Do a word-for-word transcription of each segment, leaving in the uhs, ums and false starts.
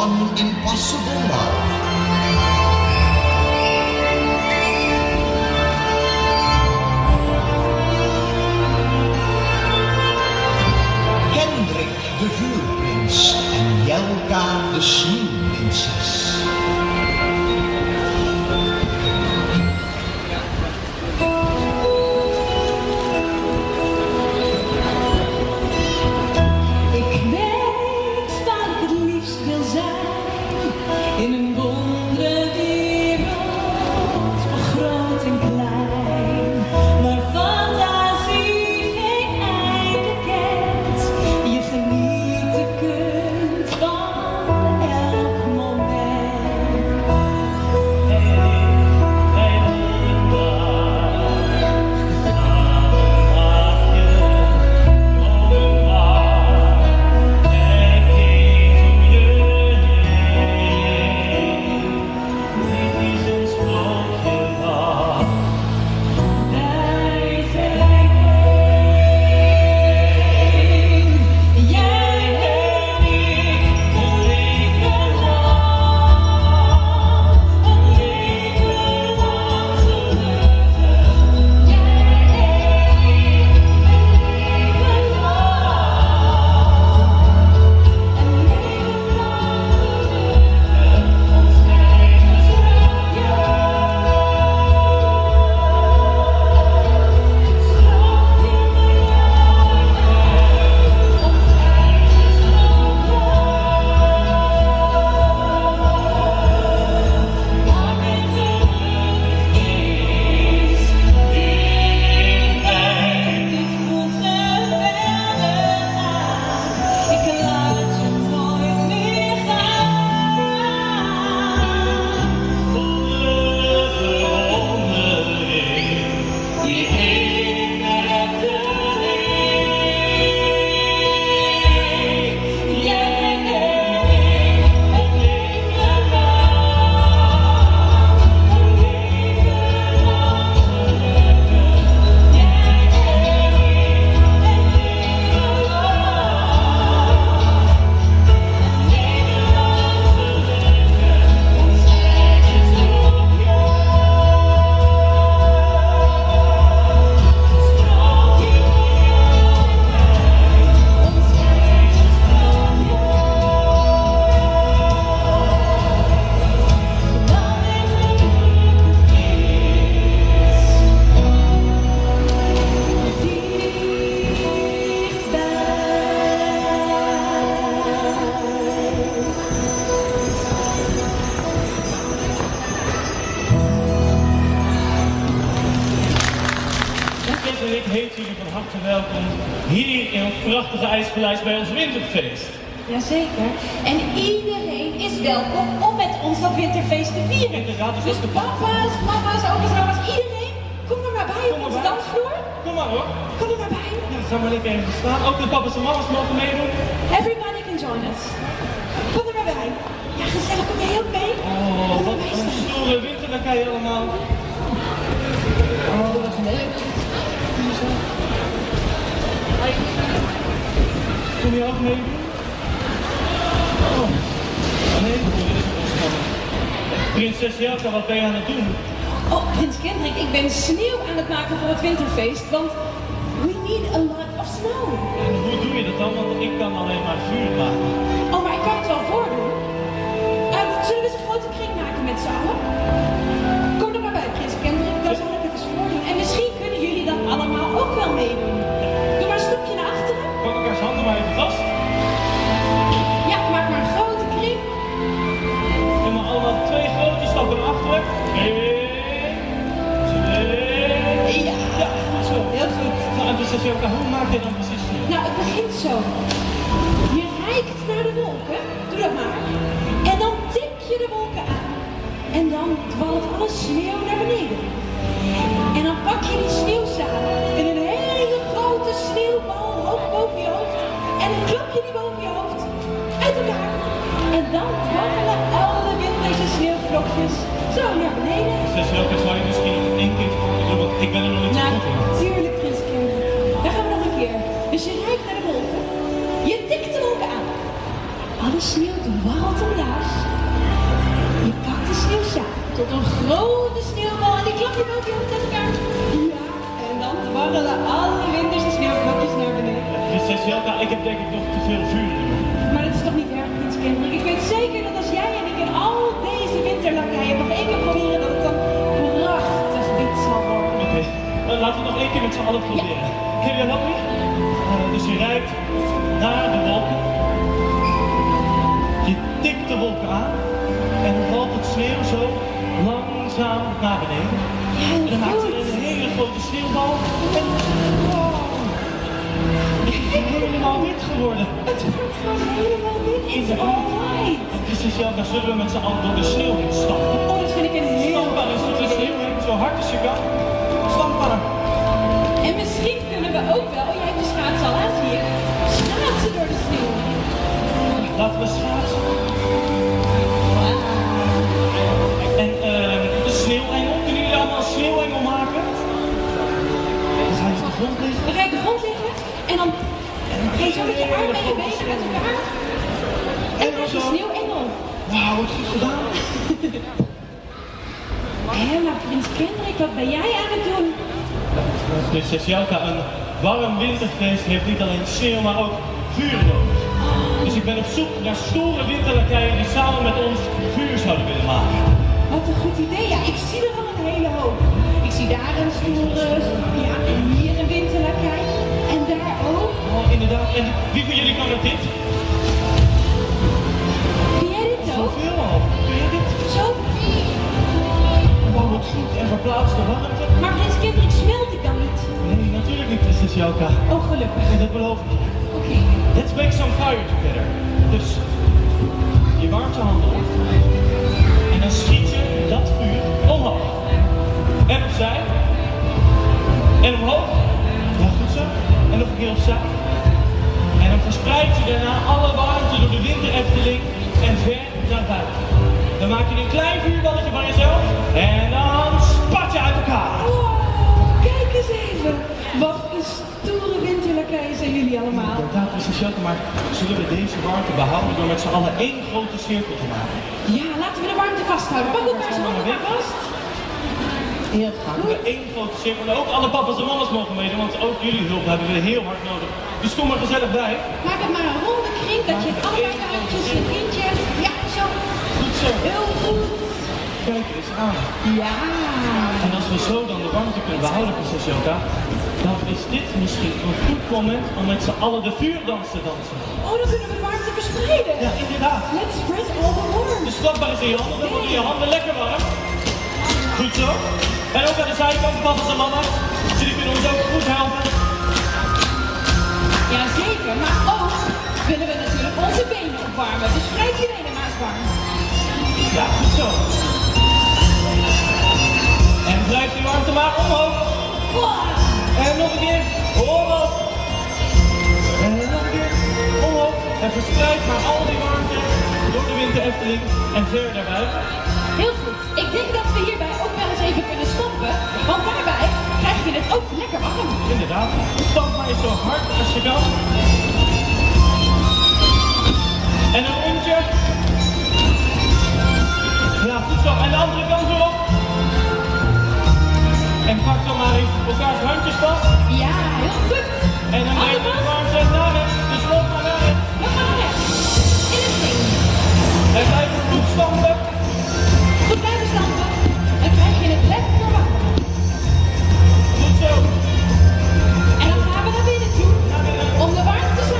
van Impossible Love. Hendrik de vuurprins en Jelka de sneeuwprinses. In een wondere wereld van groot en klein, waar fantasie geen einde kent, je genieten kunt van elk moment. Hey, wij willen daar, samen maak je dromen waar, en geef je Ik heet jullie van harte welkom hier in het prachtige IJspaleis bij ons winterfeest. Jazeker. En iedereen is welkom om met ons dat winterfeest te vieren. Inderdaad, dus, dus de papa's, mama's, opa's, oma's, iedereen, kom er maar bij op onze dansvloer. Kom maar hoor. Kom er maar bij. Ja, ga maar lekker even staan. Ook de papa's en mama's mogen meedoen. Everybody can join us. Kom er maar bij. Ja, gezellig. Kom jij ook mee? Oh, wat een stoere winter, dan kan je allemaal. Oh, wat leuk. Kom je ook mee? Oh, nee, dit is ontspannen. Prinses Jelka, wat ben je aan het doen? Oh, Prins Kendrick, ik ben sneeuw aan het maken voor het winterfeest, want we need a lot of snow. En hoe doe je dat dan? Want ik kan alleen maar vuur maken. Oh, maar ik kan het wel voordoen. Uh, zullen we eens een grote kring maken met z'n allen? Kom er maar bij, Prins Kendrick, dan zal ik het eens voordoen. En misschien kunnen jullie dan allemaal ook wel meedoen. Doe maar een stapje naar achteren. Pak elkaars handen maar even vast. Ja, maak maar een grote kring. Doe maar allemaal twee grote stappen naar achteren. Twee, Ja, ja, goed zo. Heel goed. Nou, en Prinses Jelka, hoe maak je dan precies? Nou, het begint zo. Je reikt naar de wolken. Doe dat maar. En dan tik je de wolken aan. En dan dwalt alle sneeuw naar beneden. En dan pak je die sneeuwzaal in een hele grote sneeuwbal hoog boven je hoofd. En dan klap je die boven je hoofd uit elkaar. En dan dwarrelen alle winterse sneeuwvlokjes zo naar beneden. Prinses Jelka, zou je misschien nog één keer doen, want ik ben er nog niet zo Nou, goed in. natuurlijk, Prins Kendrick. Dan gaan we nog een keer. Dus je reikt naar de wolken. Je tikt de wolken aan. alle sneeuw dwarrelt omlaag. Je pakt de sneeuwschaal tot een grote sneeuwbal en die klap je boven je hoofd uit elkaar. Ja, en dan dwarrelen alle winterse sneeuwklokjes naar beneden. Prinses Jelka, ik heb denk ik nog te veel vuur in me. Maar dat is toch niet erg, prins Kendrick? Ik weet zeker dat als jij en ik in al deze winterlakkeien nog één keer proberen, dat het dan prachtig wit zal worden. Oké, okay. uh, laten we het nog één keer met z'n allen proberen. Ja. Kun je dat helpen? Uh, dus je rijdt naar de wolken. Je tikt de wolken aan. En dan valt het sneeuw zo langzaam naar beneden. Ja, en dan maakt goed. er een hele grote sneeuwbal. En wow, het is helemaal wit geworden. Het wordt gewoon helemaal wit. It's all right. Prinses Jelka, zullen we met z'n allen door de sneeuw heen stappen? Oh, dat vind ik een heel Stamp maar eens door de sneeuw heen, zo hard als je kan. Stamp maar. En misschien kunnen we ook wel, oh jij hebt de schaats al aan, zie je, schaatsen door de sneeuw. Laten we schaatsen. En uh, de sneeuwengel, kunnen jullie allemaal een sneeuwengel maken? Dan ga je op de grond liggen. Dan ga je op de grond liggen en dan ga je zo met je armen en je benen uit elkaar. En dan krijg je een sneeuwengel. Wauw, wat goed gedaan. Hé, maar prins Kendrick, wat ben jij aan het doen? Prinses Jelka, een warm winterfeest heeft niet alleen sneeuw, maar ook vuur nodig. Dus ik ben op zoek naar stoere winterlakkeien die samen met ons vuur zouden willen maken. Wat een goed idee. Ja, ik zie er al een hele hoop. Ik zie daar een stoere, ja, en hier een winterlakkei. En daar ook. Oh, inderdaad. En wie van jullie kan met dit? Zie jij dit ook? Zoveel al. Kun je dit? Zo. Wauw, wat goed. En verplaatst de warmte. Maar prins Kendrick, smelt ik dan niet? Nee, natuurlijk niet, Prinses Jelka. Oh, gelukkig. En dat beloof ik je. Oké. Okay. Let's make some fire together. Dus je warmt je handen op. En dan schiet je dat vuur omhoog. En opzij. En omhoog. Ja, goed zo. En nog een keer opzij. En dan verspreid je daarna alle warmte door de winter Efteling en ver naar buiten. Dan maak je een klein vuurballetje van jezelf. En dan spat je uit elkaar. Wow, kijk eens even. Wat een stoere winterlakkeien zijn jullie allemaal. Inderdaad, Prinses Jelka, maar zullen we deze warmte behouden door met z'n allen één grote cirkel te maken? Ja, laten we de warmte vasthouden. Pak elkaar zijn handen maar vast. Heel Maken we goed. één grote cirkel. En ook alle papa's en mama's mogen meedoen, want ook jullie hulp hebben we heel hard nodig. Dus kom er gezellig bij. Maak het maar een ronde kring, dat je allebei de handjes in een kindje hebt. Ja, zo. Goed zo. Heel goed. Kijk eens aan. Ja. En als we zo dan de warmte kunnen behouden, Prinses Jelka, dan is dit misschien een goed moment om met z'n allen de vuurdans te dansen. Oh, dan kunnen we de warmte verspreiden. Ja, inderdaad. Let's spread all the warmth. Dus klap maar eens in je handen, dan worden je handen lekker warm. Goed zo. En ook aan de zijkant, papa's en mama's. Jullie kunnen ons ook goed helpen. Jazeker, maar ook willen we natuurlijk onze benen opwarmen. Dus spreid je benen maar eens warm. Ja, goed zo. En blijf die warmte maar omhoog. Wow. En nog een keer omhoog. En nog een keer omhoog. En verspreid maar al die warmte door de winter Efteling en ver daarbuiten. Heel goed. Ik denk dat we hierbij ook wel eens even kunnen stoppen. Want daarbij krijg je het ook lekker warm. Inderdaad. Stamp maar eens zo hard als je kan. En een rondje. Ja, goed zo. En de andere kant weer op. En pak dan maar even elkaars handjes vast. Ja, heel goed. En dan Handen blijf je vast. warm zijn naar rechts. Dus loop maar naar rechts. We gaan rechts. In het ding. En blijf goed stampen. Goed blijven stampen. Dan krijg je het lekker warm. Goed zo. En dan gaan we naar binnen toe. Om de warmte te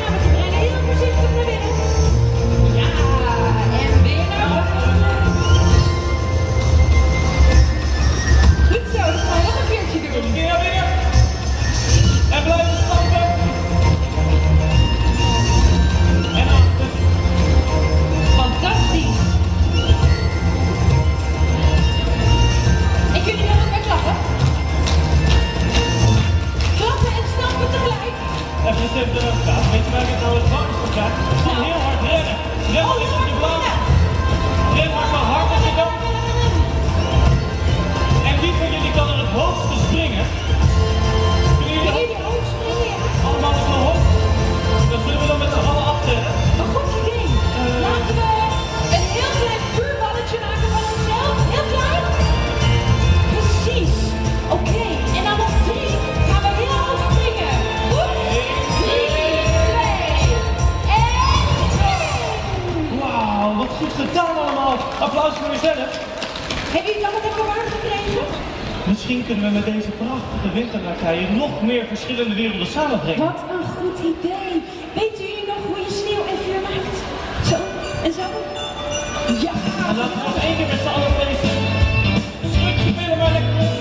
applaus voor jezelf. Hebben jullie dat wat even warm gekregen? Misschien kunnen we met deze prachtige winterpartijen nog meer verschillende werelden samenbrengen. Wat een goed idee. Weten jullie nog hoe je sneeuw en vuur maakt? Zo en zo. Ja. En laten we nog één keer met z'n allen feesten. Schud je billen maar lekker los.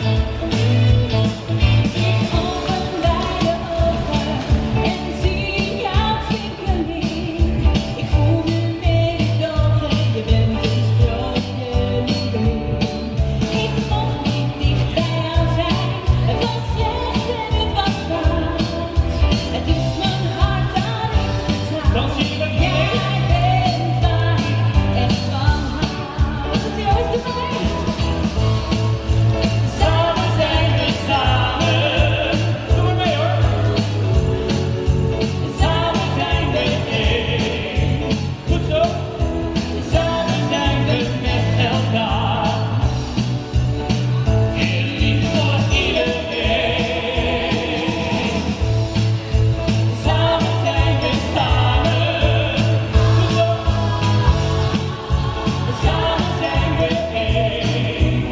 Ik open beide ogen en zie jouw twinkeling. Ik voel me meedogen, je bent een sprookje, lieveling. Ik mocht niet dicht bij jou zijn, het was slecht en het was fout. Het is mijn hart dat ik vertrouw. Dan zie je met me mee. Jij bent waar ik echt van hou. Wat is jouw eerste van mij? Samen zijn we samen. Doe maar mee hoor. Samen zijn we één. Goed zo. Samen zijn we met elkaar. Heel lief voor iedereen. Samen zijn we samen. Goed zo. Samen zijn we één.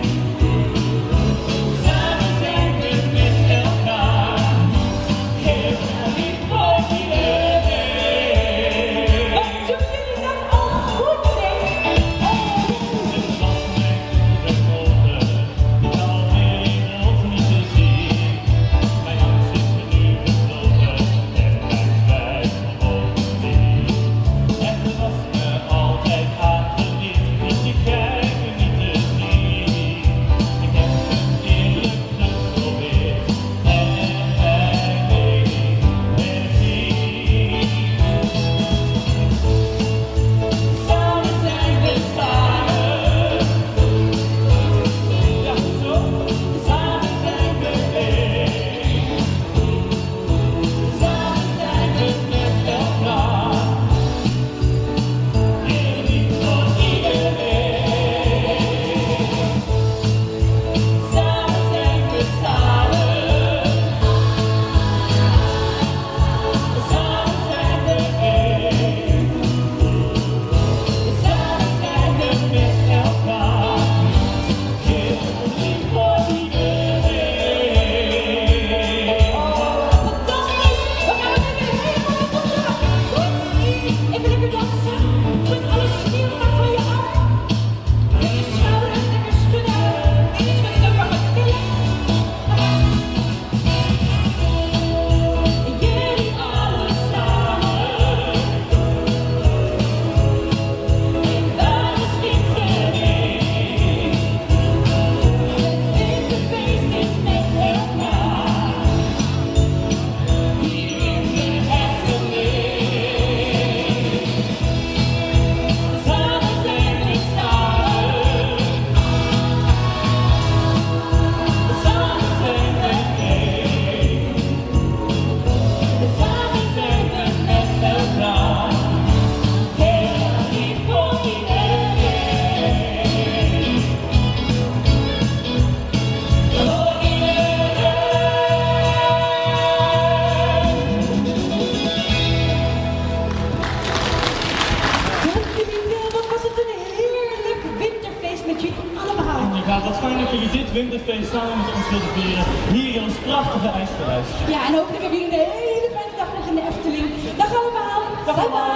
Samen zijn we met elkaar. Heel lief voor iedereen. Wat doen jullie dat al goed, zeg? Oh. Het was mijn moeder die al wereld niet te zien. Mijn angst is er nu gevlogen en mijn spijt gewoon niet. Het was me altijd aangeleerd niet te kijken, niet te zien. Ik heb het eerlijk geprobeerd en hij weet niet meer zien. Samen zijn we samen. Ja, zo. Samen zijn we één. Samen zijn we met elkaar. Heel lief voor iedereen. Samen zijn we samen. Samen zijn we één. Samen zijn we met elkaar. Heel lief voor iedereen. Fantastisch! We gaan er weer helemaal op onderweg. Goed? Even lekker dansen. Goed, alle sneeuw maar van je af. Met je schouders lekker schudden. En je schudt ook nog wat billen. En jullie allen samen. En waar is winterweer? Het winterfeest is met elkaar. Hier in de Efteling. Samen zijn we samen. Samen zijn we één. Samen zijn we met elkaar. Heel lief voor iedereen. Voor Dank jullie wel, wat was het een heerlijk winterfeest met jullie allemaal. Inderdaad, wat fijn dat jullie dit winterfeest samen met ons wilden vieren. Hier in ons prachtige IJspaleis. Ja, en hopelijk hebben jullie een hele fijne dag nog in de Efteling. Dag allemaal. Dag allemaal.